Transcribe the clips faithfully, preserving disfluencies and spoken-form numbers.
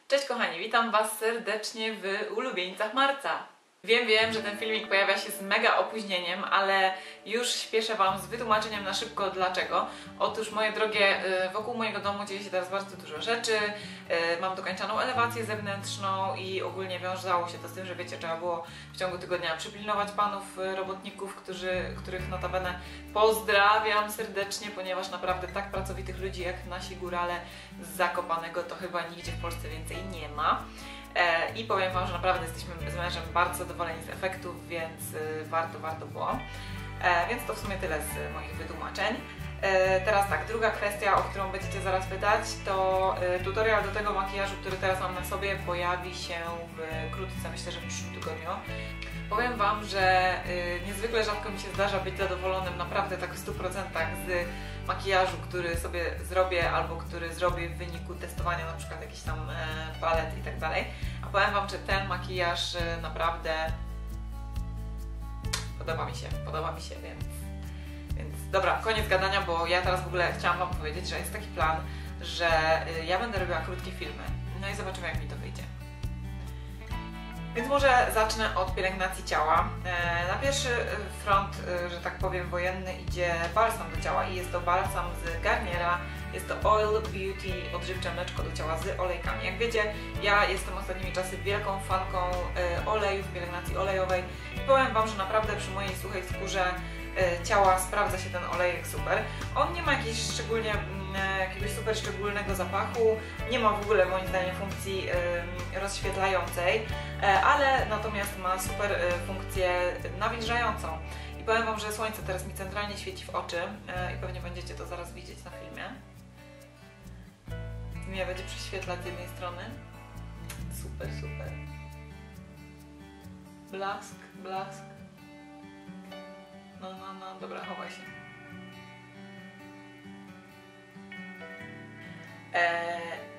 Cześć kochani, witam Was serdecznie w ulubieńcach marca. Wiem, wiem, że ten filmik pojawia się z mega opóźnieniem, ale już śpieszę Wam z wytłumaczeniem na szybko dlaczego. Otóż, moje drogie, wokół mojego domu dzieje się teraz bardzo dużo rzeczy. Mam dokończoną elewację zewnętrzną i ogólnie wiązało się to z tym, że wiecie, trzeba było w ciągu tygodnia przypilnować panów robotników, którzy, których notabene pozdrawiam serdecznie, ponieważ naprawdę tak pracowitych ludzi jak nasi górale z Zakopanego to chyba nigdzie w Polsce więcej nie ma. I powiem Wam, że naprawdę jesteśmy z mężem bardzo zadowoleni z efektów, więc warto, warto było. Więc to w sumie tyle z moich wytłumaczeń. Teraz tak, druga kwestia, o którą będziecie zaraz pytać, to tutorial do tego makijażu, który teraz mam na sobie, pojawi się wkrótce, myślę, że w przyszłym tygodniu. Powiem Wam, że niezwykle rzadko mi się zdarza być zadowolonym naprawdę tak w stu procentach z makijażu, który sobie zrobię albo który zrobię w wyniku testowania na przykład jakichś tam palet i tak dalej. A powiem Wam, że ten makijaż naprawdę podoba mi się, podoba mi się, więc... Więc dobra, koniec gadania, bo ja teraz w ogóle chciałam Wam powiedzieć, że jest taki plan, że ja będę robiła krótkie filmy. No i zobaczymy, jak mi to wyjdzie. Więc może zacznę od pielęgnacji ciała. Na pierwszy front, że tak powiem, wojenny idzie balsam do ciała i jest to balsam z Garniera. Jest to Oil Beauty, odżywcze mleczko do ciała z olejkami. Jak wiecie, ja jestem ostatnimi czasy wielką fanką olejów, pielęgnacji olejowej i powiem Wam, że naprawdę przy mojej suchej skórze ciała sprawdza się ten olejek super. On nie ma jakiegoś szczególnie, jakiegoś super szczególnego zapachu, nie ma w ogóle moim zdaniem funkcji rozświetlającej, ale natomiast ma super funkcję nawilżającą. I powiem Wam, że słońce teraz mi centralnie świeci w oczy i pewnie będziecie to zaraz widzieć na filmie. Mnie będzie prześwietlać z jednej strony. Super, super. Blask, blask. No, no, no, dobra, chowaj się. Eee,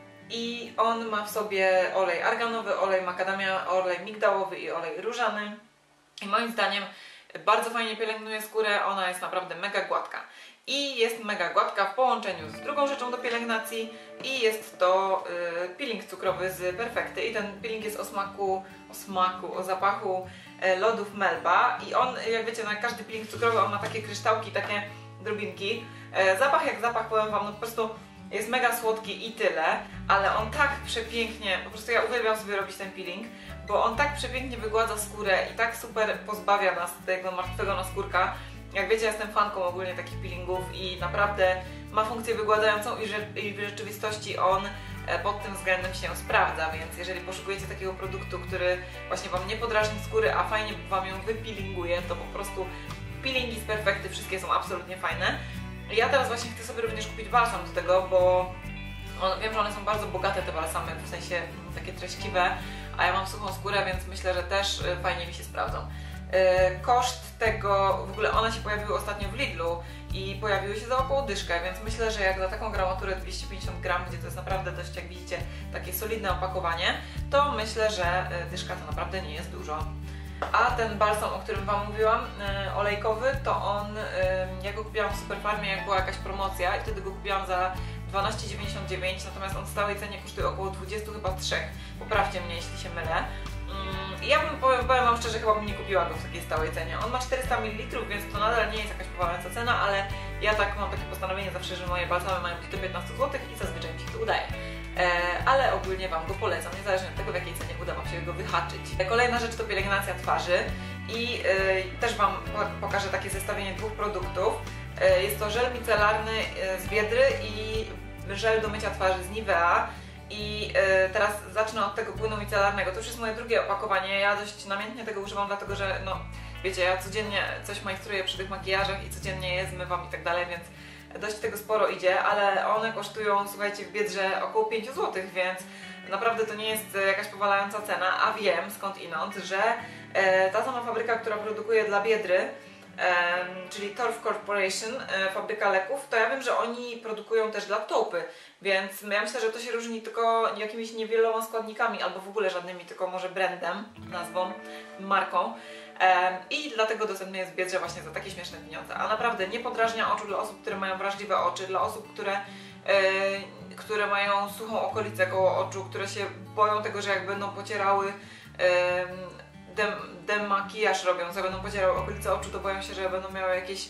I on ma w sobie olej arganowy, olej makadamia, olej migdałowy i olej różany. I moim zdaniem bardzo fajnie pielęgnuje skórę, ona jest naprawdę mega gładka. I jest mega gładka w połączeniu z drugą rzeczą do pielęgnacji i jest to y, peeling cukrowy z Perfekty. I ten peeling jest o smaku, o smaku, o zapachu y, lodów Melba i on, jak wiecie, na każdy peeling cukrowy on ma takie kryształki, takie drobinki. Y, zapach jak zapach, powiem Wam, no po prostu jest mega słodki i tyle, ale on tak przepięknie, po prostu ja uwielbiam sobie robić ten peeling, bo on tak przepięknie wygładza skórę i tak super pozbawia nas tego martwego naskórka. Jak wiecie, jestem fanką ogólnie takich peelingów i naprawdę ma funkcję wygładzającą i, że, i w rzeczywistości on pod tym względem się sprawdza, więc jeżeli poszukujecie takiego produktu, który właśnie Wam nie podrażni skóry, a fajnie Wam ją wypeelinguje, to po prostu peelingi z Perfekty wszystkie są absolutnie fajne. Ja teraz właśnie chcę sobie również kupić balsam do tego, bo on, wiem, że one są bardzo bogate, te balsamy, w sensie takie treściwe, a ja mam suchą skórę, więc myślę, że też fajnie mi się sprawdzą. Koszt tego, w ogóle one się pojawiły ostatnio w Lidlu i pojawiły się za około dyszkę, więc myślę, że jak za taką gramaturę dwieście pięćdziesiąt gram, gdzie to jest naprawdę dość, jak widzicie, takie solidne opakowanie, to myślę, że dyszka to naprawdę nie jest dużo. A ten balsam, o którym Wam mówiłam, olejkowy, to on, ja go kupiłam w Superfarmie, jak była jakaś promocja i wtedy go kupiłam za dwanaście dziewięćdziesiąt dziewięć, natomiast on w stałej cenie kosztuje około dwadzieścia chyba trzy. Poprawcie mnie, jeśli się mylę. Ja bym, powiem, powiem Wam szczerze, chyba bym nie kupiła go w takiej stałej cenie. On ma czterysta mililitrów, więc to nadal nie jest jakaś powalająca cena, ale ja tak mam takie postanowienie zawsze, że moje balsamy mają być do piętnastu złotych i zazwyczaj mi się to udaje. E, ale ogólnie Wam go polecam, niezależnie od tego, w jakiej cenie uda Wam się go wyhaczyć. Kolejna rzecz to pielęgnacja twarzy i e, też Wam pokażę takie zestawienie dwóch produktów. E, jest to żel micelarny z Biedry i żel do mycia twarzy z Nivea. I y, teraz zacznę od tego płynu micelarnego. To już jest moje drugie opakowanie. Ja dość namiętnie tego używam, dlatego że, no, wiecie, ja codziennie coś majstruję przy tych makijażach i codziennie je zmywam i tak dalej, więc dość tego sporo idzie, ale one kosztują, słuchajcie, w Biedrze około pięć złotych, więc naprawdę to nie jest jakaś powalająca cena, a wiem skąd inąd, że y, ta sama fabryka, która produkuje dla Biedry, Um, czyli Torf Corporation, e, fabryka leków, to ja wiem, że oni produkują też dla Taupy, więc ja myślę, że to się różni tylko jakimiś niewieloma składnikami, albo w ogóle żadnymi, tylko może brandem, nazwą, marką. Um, I dlatego dostępny jest w Biedrze właśnie za takie śmieszne pieniądze. A naprawdę nie podrażnia oczu dla osób, które mają wrażliwe oczy, dla osób, które e, które mają suchą okolicę koło oczu, które się boją tego, że jak będą pocierały dem, demakijaż robiąc, jak będą pocierały okolice oczu, to boją się, że będą miały jakieś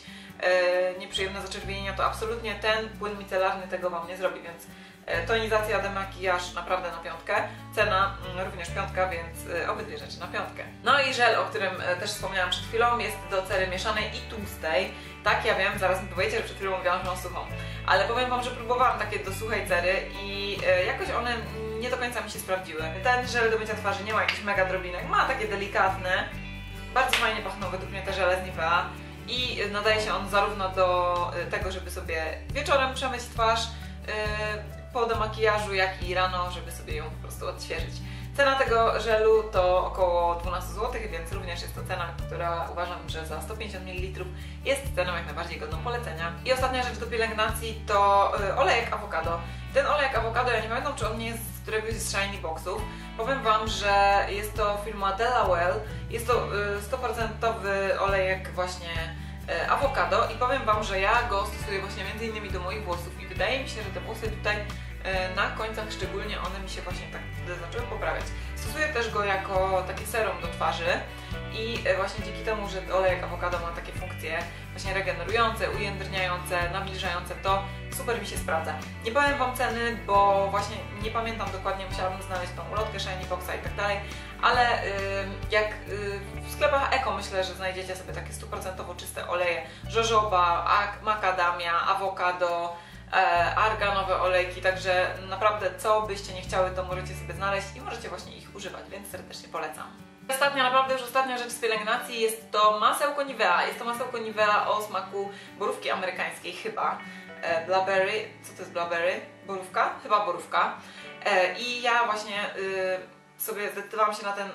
e, nieprzyjemne zaczerwienienia, to absolutnie ten płyn micelarny tego Wam nie zrobi, więc e, tonizacja, demakijaż naprawdę na piątkę, cena mm, również piątka, więc e, obydwie rzeczy na piątkę. No i żel, o którym e, też wspomniałam przed chwilą, jest do cery mieszanej i tłustej. Tak, ja wiem, zaraz mi powiecie, że przed chwilą mówiłam, że mam suchą, ale powiem Wam, że próbowałam takie do suchej cery i e, jakoś one nie do końca mi się sprawdziły. Ten żel do mycia twarzy nie ma jakichś mega drobinek, ma takie delikatne, bardzo fajnie pachną według mnie te żele z Nivea i nadaje się on zarówno do tego, żeby sobie wieczorem przemyć twarz yy, po demakijażu, jak i rano, żeby sobie ją po prostu odświeżyć. Cena tego żelu to około dwanaście złotych, więc również jest to cena, która uważam, że za sto pięćdziesiąt mililitrów jest ceną jak najbardziej godną polecenia. I ostatnia rzecz do pielęgnacji to yy, olejek awokado. Ten olejek awokado, ja nie pamiętam, czy on nie jest z któregoś z Shiny Boxów. Powiem Wam, że jest to firma Delaware. Jest to sto procent olejek właśnie awokado i powiem Wam, że ja go stosuję właśnie między innymi do moich włosów i wydaje mi się, że te włosy tutaj na końcach szczególnie one mi się właśnie tak zaczęły poprawiać. Stosuję też go jako takie serum do twarzy i właśnie dzięki temu, że olejek awokado ma takie funkcje właśnie regenerujące, ujędrniające, nawilżające, to super mi się sprawdza. Nie powiem Wam ceny, bo właśnie nie pamiętam dokładnie, musiałabym znaleźć tą ulotkę Shiny Boxa i tak dalej, ale yy, jak yy, w sklepach eko myślę, że znajdziecie sobie takie sto procent czyste oleje, jojoba, makadamia, awokado, e, arganowe olejki, także naprawdę co byście nie chciały, to możecie sobie znaleźć i możecie właśnie ich używać, więc serdecznie polecam. Ostatnia, naprawdę już ostatnia rzecz z pielęgnacji jest to masełko Nivea. Jest to masełko Nivea o smaku borówki amerykańskiej chyba. E, Blackberry, co to jest Blackberry? Borówka? Chyba borówka. E, I ja właśnie y, sobie zdecydowałam się na ten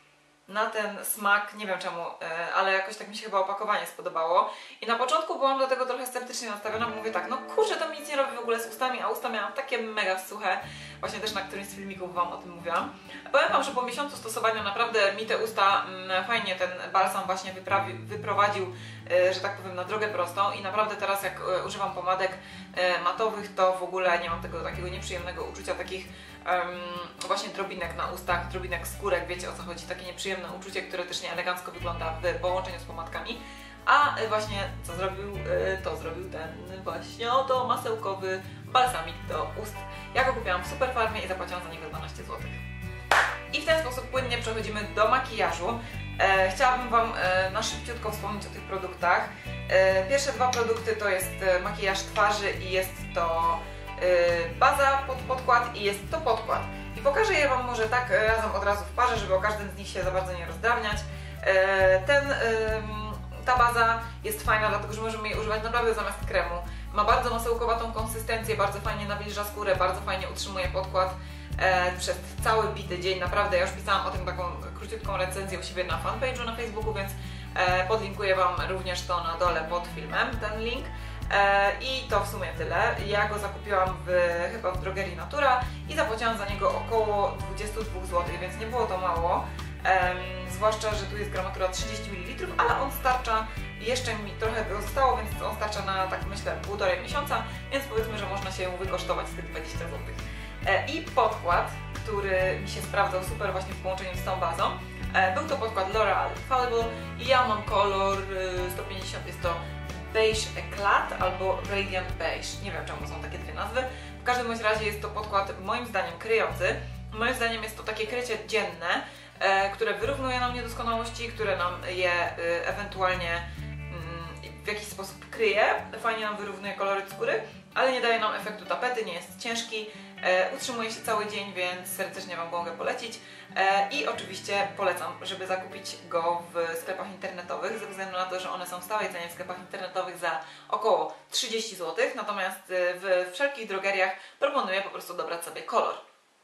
na ten smak, nie wiem czemu, ale jakoś tak mi się chyba opakowanie spodobało i na początku byłam do tego trochę sceptycznie nastawiona, bo mówię tak, no kurczę, to mi nic nie robi w ogóle z ustami, a usta miałam takie mega suche, właśnie też na którymś z filmików Wam o tym mówiłam. Powiem Wam, że po miesiącu stosowania naprawdę mi te usta mm, fajnie ten balsam właśnie wyprawi, wyprowadził, że tak powiem, na drogę prostą i naprawdę teraz jak używam pomadek matowych, to w ogóle nie mam tego takiego nieprzyjemnego uczucia, takich um, właśnie drobinek na ustach, drobinek skórek, wiecie o co chodzi, takie nieprzyjemne uczucie, które też nieelegancko wygląda w połączeniu z pomadkami. A właśnie co zrobił, to zrobił ten właśnie oto masełkowy balsamik do ust. Ja go kupiłam w Superfarmie i zapłaciłam za niego dwanaście złotych. I w ten sposób płynnie przechodzimy do makijażu. E, chciałabym Wam e, na szybciutko wspomnieć o tych produktach. E, pierwsze dwa produkty to jest makijaż twarzy i jest to e, baza pod podkład i jest to podkład. I pokażę je Wam może tak razem od razu w parze, żeby o każdym z nich się za bardzo nie rozdrabniać. E, ten, e, ta baza jest fajna, dlatego że możemy jej używać naprawdę zamiast kremu. Ma bardzo masełkowatą konsystencję, bardzo fajnie nawilża skórę, bardzo fajnie utrzymuje podkład e, przez cały bity dzień. Naprawdę, ja już pisałam o tym taką króciutką recenzję u siebie na fanpage'u na Facebooku, więc e, podlinkuję Wam również to na dole pod filmem, ten link. E, I to w sumie tyle. Ja go zakupiłam w, chyba w drogerii Natura i zapłaciłam za niego około dwadzieścia dwa złotych, więc nie było to mało. Um, zwłaszcza, że tu jest gramatura trzydzieści mililitrów, ale on starcza, jeszcze mi trochę go zostało, więc on starcza na, tak myślę, półtorej miesiąca, więc powiedzmy, że można się wykosztować z tych dwadzieścia złotych. E, I podkład, który mi się sprawdzał super właśnie w połączeniu z tą bazą, e, był to podkład L'Oreal Infallible i ja mam kolor y, sto pięćdziesiąt, jest to Beige Eclat albo Radiant Beige, nie wiem czemu są takie dwie nazwy. W każdym bądź razie jest to podkład moim zdaniem kryjący, moim zdaniem jest to takie krycie dzienne, które wyrównuje nam niedoskonałości, które nam je ewentualnie w jakiś sposób kryje, fajnie nam wyrównuje koloryt skóry, ale nie daje nam efektu tapety, nie jest ciężki, utrzymuje się cały dzień, więc serdecznie Wam go mogę polecić i oczywiście polecam, żeby zakupić go w sklepach internetowych, ze względu na to, że one są w stałej cenie w sklepach internetowych za około trzydzieści złotych, natomiast w wszelkich drogeriach proponuję po prostu dobrać sobie kolor.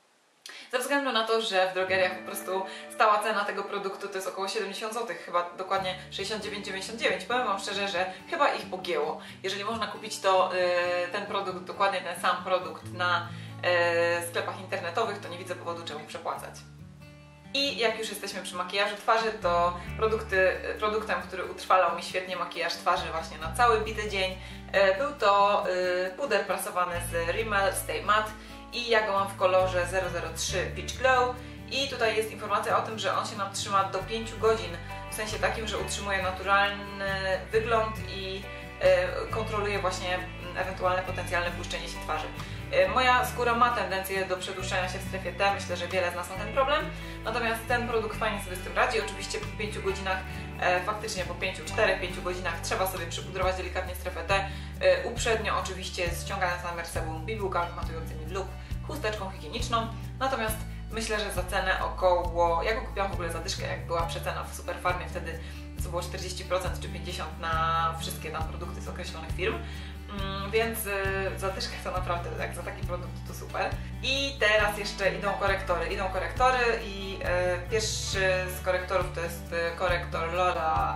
Ze względu na to, że w drogeriach po prostu stała cena tego produktu to jest około siedemdziesiąt złotych, chyba dokładnie sześćdziesiąt dziewięć dziewięćdziesiąt dziewięć. Powiem Wam szczerze, że chyba ich pogięło. Jeżeli można kupić to, yy, ten produkt, dokładnie ten sam produkt na yy, sklepach internetowych, to nie widzę powodu, czemu przepłacać. I jak już jesteśmy przy makijażu twarzy, to produkty, produktem, który utrwalał mi świetnie makijaż twarzy właśnie na cały bity dzień, był to puder prasowany z Rimmel Stay Matte i ja go mam w kolorze zero zero trzy Peach Glow. I tutaj jest informacja o tym, że on się nam trzyma do pięciu godzin, w sensie takim, że utrzymuje naturalny wygląd i kontroluje właśnie ewentualne potencjalne błyszczenie się twarzy. Moja skóra ma tendencję do przedłużania się w strefie T, myślę, że wiele z nas ma ten problem, natomiast ten produkt fajnie sobie z tym radzi. Oczywiście po pięciu godzinach, e, faktycznie po pięciu, czterech, pięciu godzinach trzeba sobie przypudrować delikatnie strefę T, e, uprzednio oczywiście ściągając na sebum bibułkami matującymi lub chusteczką higieniczną, natomiast myślę, że za cenę około, ja go kupiłam w ogóle za dyszkę, jak była przecena w Superfarmie, wtedy co było czterdzieści procent czy pięćdziesiąt procent na wszystkie tam produkty z określonych firm. Mm, więc y, za dyszkę to naprawdę, jak za taki produkt to super. I teraz jeszcze idą korektory. Idą korektory i y, pierwszy z korektorów to jest y, korektor L'Oreal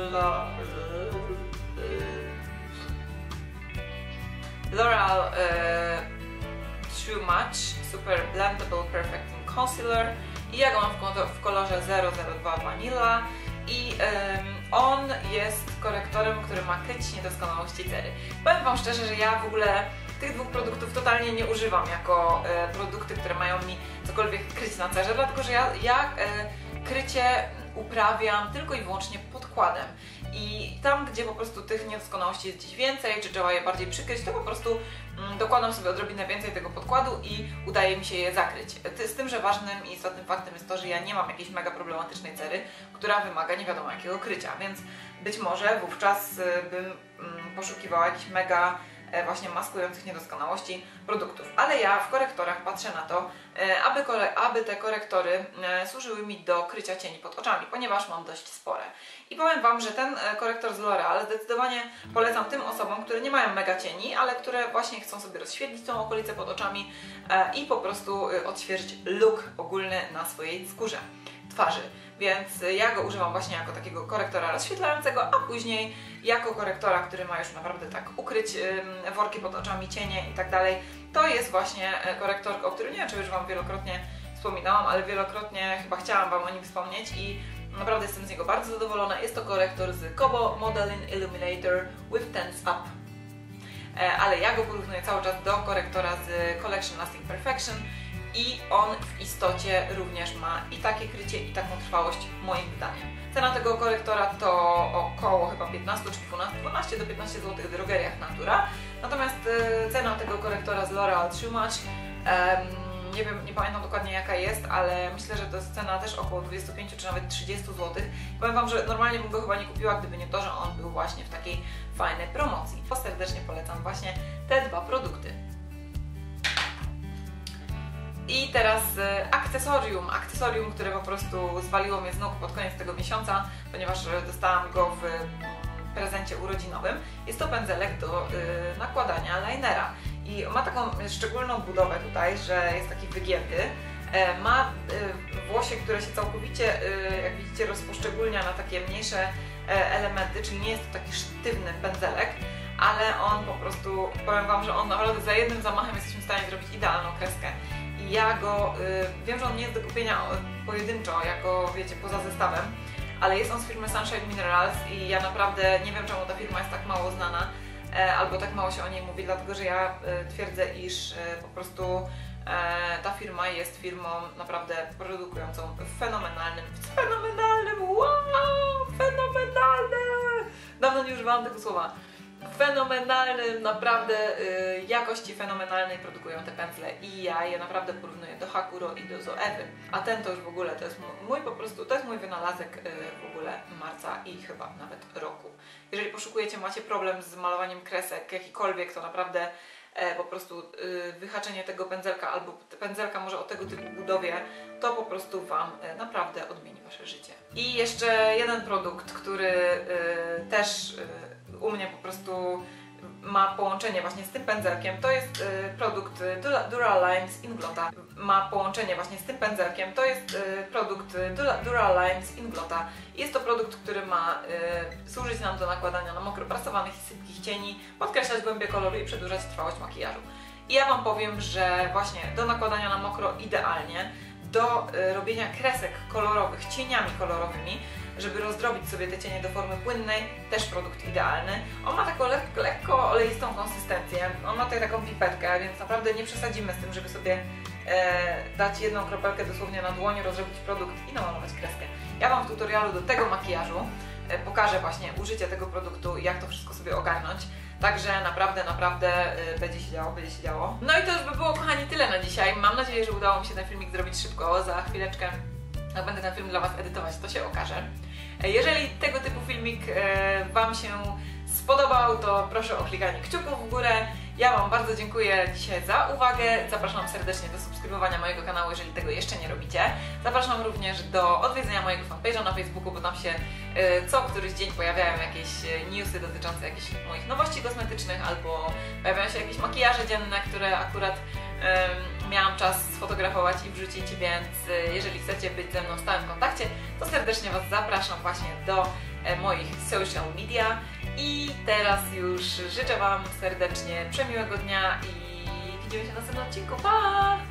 L'Oreal y, True Match Super Blendable Perfecting Concealer i ja go mam w, w kolorze zero zero dwa Vanilla. I um, on jest korektorem, który ma kryć niedoskonałości cery. Powiem Wam szczerze, że ja w ogóle tych dwóch produktów totalnie nie używam jako e, produkty, które mają mi cokolwiek kryć na cerze, dlatego że ja, ja e, krycie uprawiam tylko i wyłącznie podkładem. I tam, gdzie po prostu tych niedoskonałości jest gdzieś więcej, czy trzeba je bardziej przykryć, to po prostu mm, dokładam sobie odrobinę więcej tego podkładu i udaje mi się je zakryć. Z tym, że ważnym i istotnym faktem jest to, że ja nie mam jakiejś mega problematycznej cery, która wymaga nie wiadomo jakiego krycia, więc być może wówczas bym mm, poszukiwała jakichś mega właśnie maskujących niedoskonałości produktów. Ale ja w korektorach patrzę na to, aby, aby te korektory służyły mi do krycia cieni pod oczami, ponieważ mam dość spore. I powiem Wam, że ten korektor z L'Oreal zdecydowanie polecam tym osobom, które nie mają mega cieni, ale które właśnie chcą sobie rozświetlić tą okolicę pod oczami i po prostu odświeżyć look ogólny na swojej skórze twarzy. Więc ja go używam właśnie jako takiego korektora rozświetlającego, a później jako korektora, który ma już naprawdę tak ukryć worki pod oczami, cienie i tak dalej. To jest właśnie korektor, o którym nie wiem, czy już Wam wielokrotnie wspominałam, ale wielokrotnie chyba chciałam Wam o nim wspomnieć i naprawdę jestem z niego bardzo zadowolona. Jest to korektor z Kobo Modeling Illuminator with Tense Up. Ale ja go porównuję cały czas do korektora z Collection Lasting Perfection. I on w istocie również ma i takie krycie, i taką trwałość moim zdaniem. Cena tego korektora to około chyba piętnaście czy dwanaście, dwanaście do piętnastu złotych w drogeriach Natura. Natomiast y, cena tego korektora z L'Oreal True Match, um, nie wiem, nie pamiętam dokładnie jaka jest, ale myślę, że to jest cena też około dwadzieścia pięć czy nawet trzydzieści złotych. Powiem Wam, że normalnie bym go chyba nie kupiła, gdyby nie to, że on był właśnie w takiej fajnej promocji. Serdecznie polecam właśnie te dwa produkty. I teraz akcesorium, akcesorium, które po prostu zwaliło mnie z nóg pod koniec tego miesiąca, ponieważ dostałam go w prezencie urodzinowym. Jest to pędzelek do y, nakładania linera i ma taką szczególną budowę tutaj, że jest taki wygięty. E, ma y, włosie, które się całkowicie, y, jak widzicie, rozposzczególnia na takie mniejsze e, elementy, czyli nie jest to taki sztywny pędzelek, ale on po prostu, powiem Wam, że on naprawdę za jednym zamachem jesteśmy w stanie zrobić idealną kreskę. I ja go, y, wiem, że on nie jest do kupienia pojedynczo, jako wiecie, poza zestawem, ale jest on z firmy Sunshine Minerals i ja naprawdę nie wiem, czemu ta firma jest tak mało znana, e, albo tak mało się o niej mówi, dlatego że ja e, twierdzę, iż e, po prostu e, ta firma jest firmą naprawdę produkującą w fenomenalnym, w fenomenalnym, wow, fenomenalne! Dawno nie używałam tego słowa. Fenomenalnym, naprawdę y, jakości fenomenalnej produkują te pędzle i ja je naprawdę porównuję do Hakuro i do Zoewy, a ten to już w ogóle to jest mój po prostu, to jest mój wynalazek y, w ogóle marca i chyba nawet roku. Jeżeli poszukujecie, macie problem z malowaniem kresek jakikolwiek, to naprawdę e, po prostu y, wyhaczenie tego pędzelka albo pędzelka może o tego typu budowie, to po prostu Wam e, naprawdę odmieni Wasze życie. I jeszcze jeden produkt, który y, też y, u mnie po prostu ma połączenie właśnie z tym pędzelkiem, to jest y, produkt Dura-Line z Inglota. Ma połączenie właśnie z tym pędzelkiem, to jest y, produkt Dura-Line z Inglota. Jest to produkt, który ma y, służyć nam do nakładania na mokro prasowanych i sypkich cieni, podkreślać głębię koloru i przedłużać trwałość makijażu. I ja Wam powiem, że właśnie do nakładania na mokro idealnie, do robienia kresek kolorowych, cieniami kolorowymi, żeby rozdrobić sobie te cienie do formy płynnej, też produkt idealny. On ma taką lek lekko oleistą konsystencję, on ma tutaj taką pipetkę, więc naprawdę nie przesadzimy z tym, żeby sobie e, dać jedną kropelkę dosłownie na dłoń, rozrobić produkt i namalować kreskę. Ja Wam w tutorialu do tego makijażu e, pokażę właśnie użycie tego produktu i jak to wszystko sobie ogarnąć. Także naprawdę, naprawdę y, będzie się działo, będzie się działo. No i to już by było, kochani, tyle na dzisiaj. Mam nadzieję, że udało mi się ten filmik zrobić szybko. Za chwileczkę, jak będę ten film dla Was edytować, to się okaże. Jeżeli tego typu filmik y, Wam się spodobał, to proszę o klikanie kciuków w górę. Ja Wam bardzo dziękuję dzisiaj za uwagę. Zapraszam serdecznie do subskrybowania mojego kanału, jeżeli tego jeszcze nie robicie. Zapraszam również do odwiedzenia mojego fanpage'a na Facebooku, bo tam się y, co któryś dzień pojawiają jakieś newsy dotyczące jakichś moich nowości kosmetycznych, albo pojawiają się jakieś makijaże dzienne, które akurat y, miałam czas sfotografować i wrzucić, więc y, jeżeli chcecie być ze mną w stałym kontakcie, to serdecznie Was zapraszam właśnie do y, moich social media. I teraz już życzę Wam serdecznie przemiłego dnia i widzimy się na następnym odcinku. Pa!